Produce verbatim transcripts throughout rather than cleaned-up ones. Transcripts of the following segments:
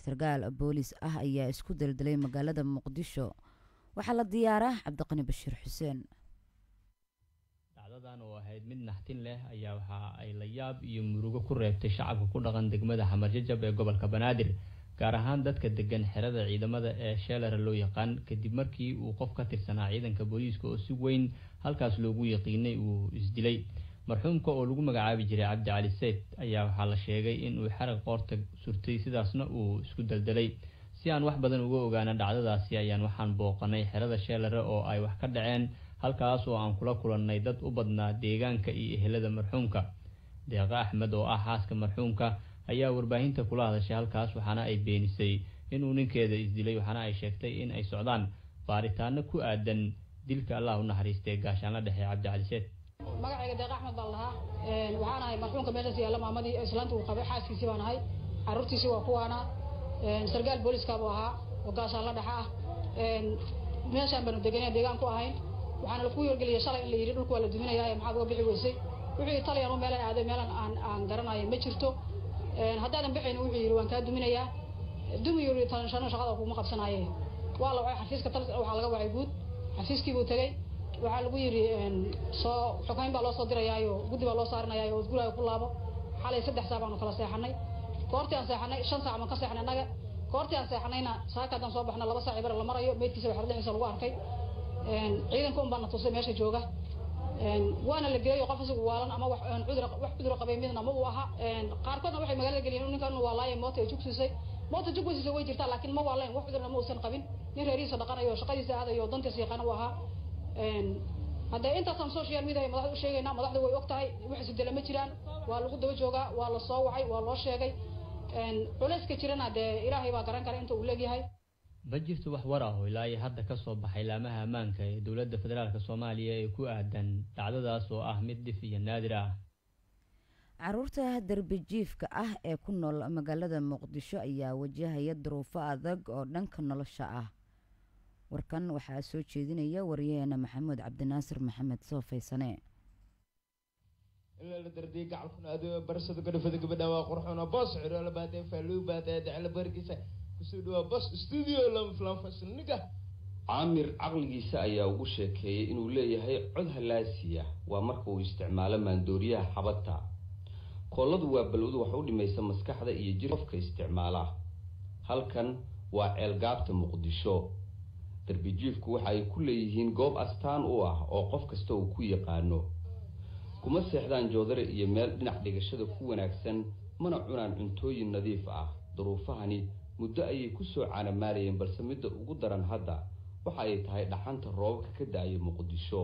sargaal boolis ah ayaa isku daldalay magaalada muqdisho waxaa la diyaaraa cabdiqani bashiir xuseen. dhacdadan oo ahayd mid naxtin leh ayaa waxa ay la yaab iyo murugo ku reebtay shacabka ku dhaqan degmada Xamar Jajab ee gobolka Banaadir gaar ahaan dadka degan xerada ciidamada ee Sheelare loo yaqaan kadib markii uu qof ka tirsanaa ciidanka booliiska oo si weyn halkaas loogu yaqiinay uu isdilay. marxuumka oo lagu magacaabi jiray Cabdi Cali Sayd ayaa waxaa la sheegay in uu xarag qoorta surtay sidaasna uu isku daldalay. si aan wax badan uga ogaana dhacdadaasi ayaan waxaan booqanay xerada Sheelare oo ay wax ka dhaceen halkaas oo aan kula kulannay dad u badnaa deegaanka iyo ehelada marxuumka. Deeqa Axmed oo ah xaaska marxuumka ayaa warbaahinta kula hadashay halkaas waxaana ay beenisay inuu ninkeeda isdilay waxaana ay sheegtay in ay socdaan baaritaano ku aadan dilka Allah u naxariistay gaashaanla dhexe Cabdi Cali Sayd. magacayga Deeqa Axmed baa lahaa een waxaan ahay marxuumka meesha yaala maamadii islaanta uu qabay xaaskiisii baan ahay carruurtiisii waa kuwaana een sargaal booliska buu ahaa oo gaashaanla dhexe ah een meeshaan baan deganay deegaan ku ahayn waxaana la ku yorgeliyay shalay in la yiri dhulku waa la duminayaa maxaad uga bixi weysay wixii taliyaan oo meelan aaday meelan aan aan garanayo ma jirto een haddaadan bixin wuxuu yiri waan ka duminayaa dumi yiri tan shana shaqada kuma qabsanaayay waa la wacay xafiiska tal waxa laga wacay guud xafiiskii buu tagay waxa lagu yiri een soo xukumin baa loo soo dirayaayo guddi baa loo saaranayaa oo guriga ku laabo xalay saddex saac baan kala seexanay koortii aan seexanay shan saac ma ka seexanay anaga koortii aan seexanayna saakadan soo baxna laba saac bar la marayo meedkiisa waxa dhexdiisa lagu arkay een ciidanku un baan tusay meesha jooga een waana la geeyo qof isagu waalan ama wax cudur wax cudur qabay midna ma uu aha een qaar koodna waxay magaalada galiyeen ninkan waa laayay mooto ay jugsiisay mooto jugsiisay way jirtaa laakiin ma waaleen wax cudurna ma uusan qabin nin reeriisa dhaqanayo shaqadiisa aadayo dantiisa yaqaan uu aha een hadda inta tan social media madaxdu u sheegayna madaxdu way ogtahay wax isdela ma jiraan waa lagu daba joogaa waa la soo wacay waa loo sheegay een culayska jirana de Ilaahay baa garan kara inta uu leeyahay. ma jirto wax war ah oo ilaa hadda ka soo baxay laamaha ammaanka ee dowladda federaalka Soomaaliya ee ku aadan dhacdadaas oo ah mid dhif iyo naadir ah. caruurta darbi jiifka ah ee ku nool magaalada Muqdisho ayaa wajahaya duruufo adag oo dhanka nolosha ah. warkan waxaa soo jeedinaya wariyaheena Maxamed Cabdinaasir Maxamed Soofaysane. إلا الدردي قاعد كنا أدو برسد قدر فدق بدأ وقرحنا باص عرّا بعدين فلو بعدين على بركيسة كسودوا باص استوديو لهم فلان فصل نجا. عامر عقل جيسا أيا وشك هي إنه ليه هي عدها لاسية ومركو استعمال من دورية حبتها. كل ذو بلود وحول ما يسمى سكحة يجرف كاستعماله. هل كان وعلقابة مقدشو. darbijiifku waxay ku leeyihiin goob astaan u ah oo qof kasta uu ku yaqaano kuma seexdaan joodare iyo meel dhinac dhigashada ku wanaagsan mana cunaan cuntooyin nadiif ah duruufahani muddo ayay ku soo caanamaalayeen balse midda ugu daran hadda waxa ay tahay dhaxanta roobka ka da'aya Muqdisho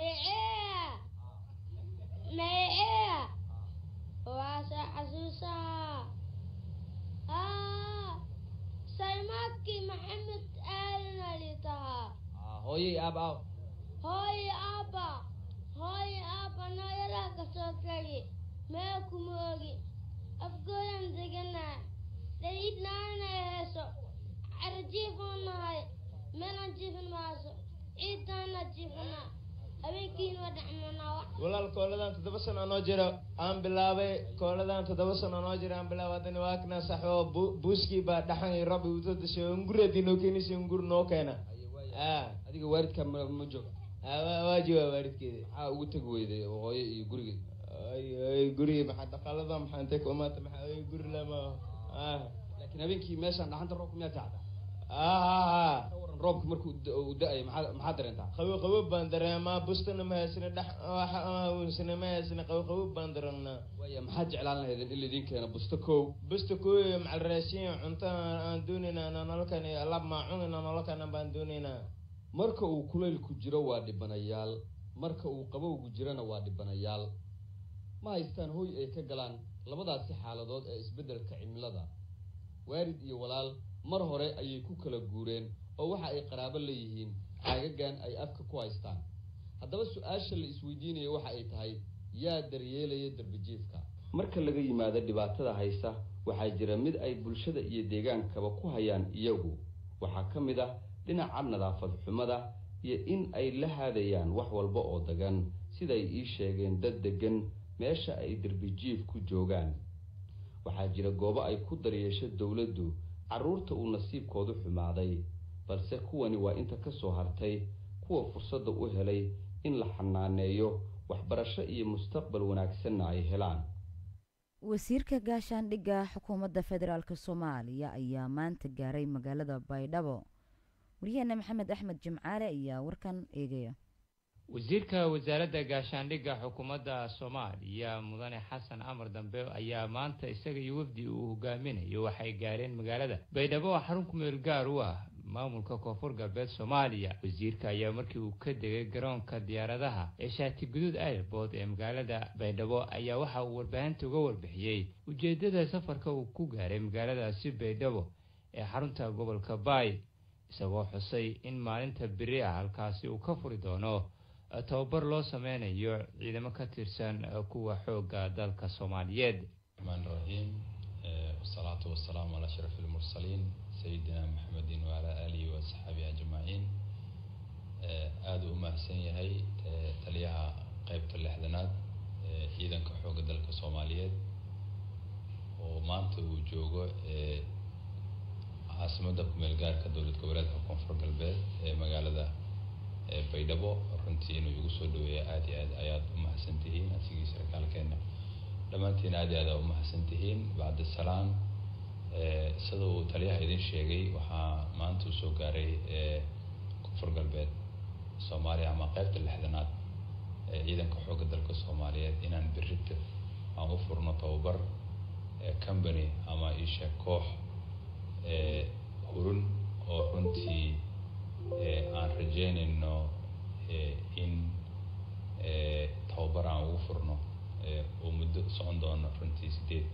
سيماكي محمد آلنا لتها هوي أبا هوي أبا هوي أبا نايراك سوكري ماكو موغي أفقولا مزقنا ليدنا أنا يهسو عرجيفونا هاي مانا جيفن ماسو إيدانا جيفنا أبيكين ودعمنا والله كولدان تدبسن أنا جرا أم بلاوي كولدان تدبسن أنا جرا أم بلاوي دني واكنا صحوا بوسكي بعد دحين ربي وتد شونغور دينو كيني شونغور نو كنا آه هذيك وارد كم مجو آه واجوا وارد كده آه وتقوي ده وهاي يقولي أي أي قولي ما حد خالدهم حنتك وما تمح أي قولي لما آه لكن أبيكي ماشان دحين تروحكم يا تعب آه آه روبك مركو وداي محاضر انت قوي قوي باندر ما بستنا ما سنه دح سنه ما سنه قوي قوي باندرنا ويا محاج علان هذين اللي دين كان بستكو بستكو مع الراسين انت دوننا انا نلكن لب ما عنا نلكن باندوننا marka uu kuleel ku jiro waa dhibanayaal marka uu qabowgu jirana waa dhibanayaal ma haystaan hooy ay ka galaan labadaas xaaladood ee isbedelka cimilada waarid iyo walaal mar hore ayay ku kala guureen oo waxa ay qaraabo leeyihiin caagagan ay afka ku haystaan haddaba su'aasha la isweydiinayo waxa ay tahay yaa daryeelaya darbijiifka marka laga yimaado dhibaatada haysta waxaa jira mid ay bulshada iyo deegaankaba ku hayaan iyagu waxa kamid ah dhinaca nadaafad xumada iyo in ay la haadayaan wax walba oo dagan sida ay ii sheegeen dad degan meesha ay darbijiif ku joogaan waxaa jira goobo ay ku daryeesho dawladdu carruurta uu nasiibkoodu xumaaday, balse kuwani waa inta ka soo hartay kuwa fursadda u helay in la xanaaneeyo waxbarasho iyo mustaqbal wanaagsanna ay helaan. wasiirka gaashaandhigga xukuumadda federaalk soomaaliya ayaa maanta gaaray magaalada baydhabo. wariyaheena maxamed axmed jimcaale ayaa warkan eegaya. wasiirka wasaaradda gaashaandhigga xukuumadda soomaaliya mudane xasan amar dambe ayaa maanta isaga iyo wafdi uu hogaaminayo waxay gaareen magaalada baydhabo oo xarun ku meel gaar u ah maamulka koonfur galbeed soomaaliya. wasiirka ayaa markii uu ka degay garoonka diyaaradaha ee shaati guduud airport ee magaalada baydhabo ayaa waxa uu warbaahinta uga warbixiyey ujeedada safarka uu ku gaaray magaaladaasi baydhabo ee xarunta gobolka baay, isagoo xusay in maalinta beri ah halkaasi uu ka furi doono tababar loo sameynayo ciidamo ka tirsan kuwa xooga dalka Soomaaliyeed. Bismillahirrahmanirrahim. Wassalatu wassalamu ala ashrafil mursalin sayyidina Muhammadin wa ala alihi wa sahbihi ajma'in. aad u mahadsan yahay taliyaha qaybta lixdanaad ee ciidanka xooga dalka Soomaaliyeed oo maanta uu joogo ee caasimada ku meel gaarka dowlad goboleedka Koonfur Galbeed ee magaalada baydhabo. runtii inuu igu soo dhaweeyo aad iyo aad ayaad u mahadsantihiin asigii sarkaalkeena dhammaantiin aad iyo aad u mahadsantihiin. bacda salaam sida uu taliyaha idin sheegay waxaa maanta u soo gaaray Koonfur Galbeed Soomaaliya ama qaybta lixdanaad ee ciidanka xooga dalka Soomaaliyeed inaan birrito aan u furno tababar company ama isha koox hurun oo runtii aan rajeynayno in tababar aan ugu furno oo muddo socon doono runtii sideed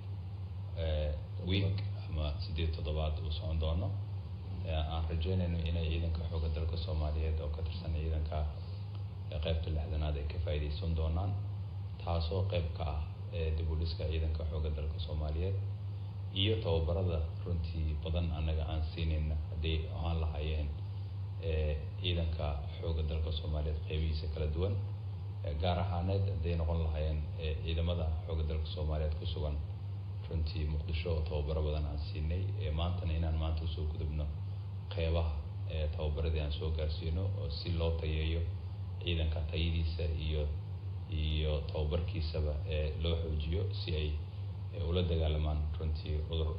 week ama sideed toddobaad uu socon doono. aan rajeynayno inay ciidanka xooga dalka Soomaaliyeed oo ka tirsan ciidanka qaybta lixdanaad ay ka faa'iideysan doonaan, taasoo qayb ka ah dib u dhiska ciidanka xooga dalka Soomaaliyeed iyo tababarada runtii badan anaga aan siinayna haddii aan lahaayeen ciidanka xooga dalka Soomaaliyeed qaybihiisa kala duwan, gaar ahaaneed hadday noqon lahaayeen ciidamada xooga dalka Soomaaliyeed ku sugan runtii Muqdisho oo tababaro badan aan siinay. maantana inaan maanta usoo gudubno qeybaha tababaradii aan soo gaarsiino oo si loo tayeeyo ciidanka tayadiisa iyo iyo tababarkiisaba loo xoojiyo si ay ula dagaalamaan runtii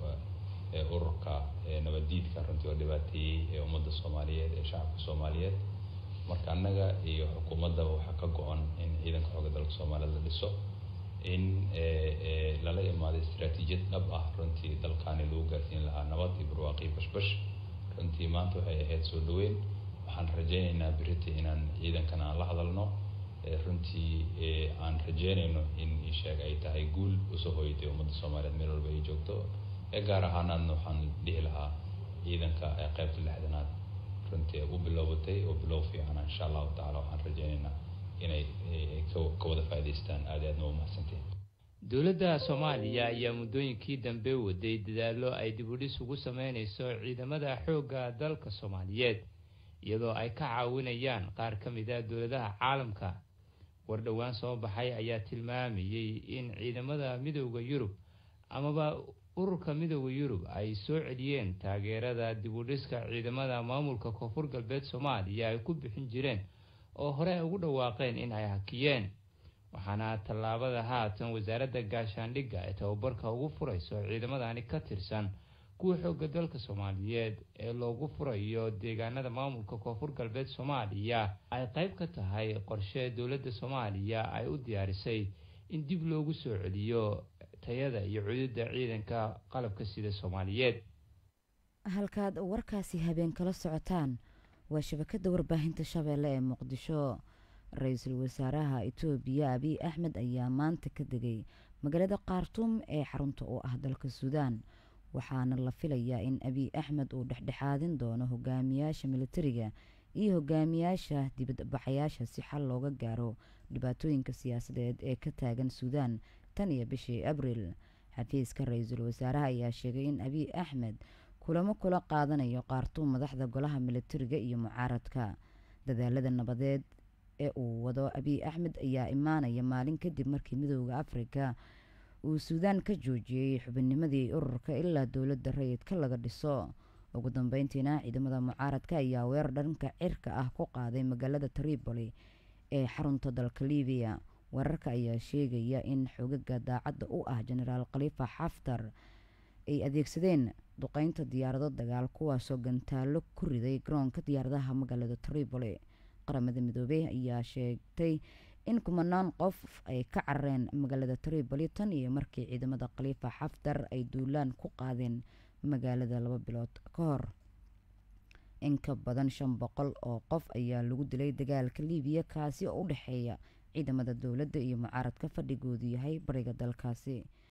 ururka nabadiidka runtii oo dhibaateeyey ummadda Soomaaliyeed ee shacabka Soomaaliyeed. marka annaga iyo xukuumadda waxaa ka go-an in ciidanka xooga dalka Soomaaliyeed la dhiso, in lala imaado istiraatiijiyad dhab ah runtii dalkaani lagu gaarsiin lahaa nabad iyo barwaaqo iyo bashbash. runtii maanta waxay ahayd soo dhaweyn. waxaan rajaynaynaa berrito inaan ciidankan aan la hadalno, runtii aan rajeynayno in isheeg ay tahay guul usoo hoyatay ummadda Soomaaliyeed meel walba ay joogto. gaar ahaanaan waxaan dhihi lahaa ciidanka qaybta lixdanaad runtii u bilowatay oo bilow fiican insha allahu tacaala. waxaan rajaynaynaa inay ka wada faa'iidaystaan. aad aadna u mahadsantihiin. dowladda Soomaaliya ayaa muddooyinkii dambe waday dadaallo ay dib u dhis ugu sameynayso ciidamada xoogga dalka Soomaaliyeed, iyadoo ay ka caawinayaan qaar ka mid ah dowladaha caalamka. war dhowaan soo baxay ayaa tilmaamayay in ciidamada midowda Yurub amaba ururka midowda Yurub ay soo celiyeen taageerada dib u dhiska ciidamada maamulka Koonfur Galbeed Soomaaliya ay ku bixin jireen oo hore ugu dhawaaqeen in ay hakiyeen. waxaana tallaabada haatan wasaaradda gaashaandhigga ee tababarka ugu furayso ciidamadani ka tirsan kuwa xooga dalka Soomaaliyeed ee loogu furayo deegaanada maamulka Koonfur Galbeed Soomaaliya ay qayb ka tahay qorshe dowladda Soomaaliya ay u diyaarisay in dib loogu soo celiyo tayada iyo cududda ciidanka qalabka sida Soomaaliyeed. halkaad warkaasi habeen kala socotaan waa shabakada warbaahinta Shabeelle ee Muqdisho. ra-iisul wasaaraha Itoobiya Abiy Ahmed ayaa maanta ka degay magaalada Khartoum ee xarunta u ah dalka Suudaan, waxaana la filayaa in Abiy Ahmed uu dhexdhexaadin doono hogaamiyaasha militariga iyo hogaamiyaasha dibadbaxayaasha si xal looga gaaro dhibaatooyinka siyaasadeed ee ka taagan Suudaan tan iyo bishii Abriil. xafiiska ra-iisul wasaaraha ayaa sheegay in Abiy Ahmed kulamo kula qaadanayo Khartoum madaxda golaha militariga iyo mucaaradka. dadaalada nabadeed ee uu wado Abiy Ahmed ayaa imaanaya maalin kadib markii midowda Afrika uu suudaan ka joojiyey xubinnimadii ururka ilaa dowladda rayidka laga dhiso. ugu dambeyntiina ciidamada mucaaradka ayaa weerar dhanka cirka ah ku qaaday magaalada Tripoli ee xarunta dalka Liibiya. weerarka ayaa sheegaya in xogaga daacadda u ah Generaal Khalifa Haftar ay adeegsadeen duqeynta diyaarado dagaal kuwaasoo gantaalo ku riday garoonka diyaaradaha magaalada Tripoli. qaramada midoobay ayaa sheegtay in kumanaan qof ay ka carareen magaalada Tripoli tan iyo markii ciidamada Khalifa Haftar ay duulaan ku qaadeen magaalada laba bilood ka hor. in ka badan shan boqol oo qof ayaa lagu dilay dagaalka Liibiya kaasi oo u dhexeeya ciidamada dowladda iyo mucaaradka fadhigoodu yahay bariga dalkaasi.